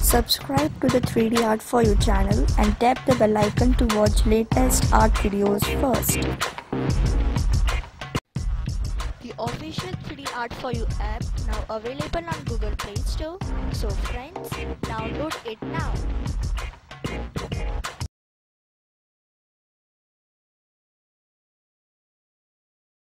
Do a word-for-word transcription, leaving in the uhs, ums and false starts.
Subscribe to the three D Art For You channel and tap the bell icon to watch latest art videos first. The official three D Art For You app now available on Google Play Store. So friends, download it now.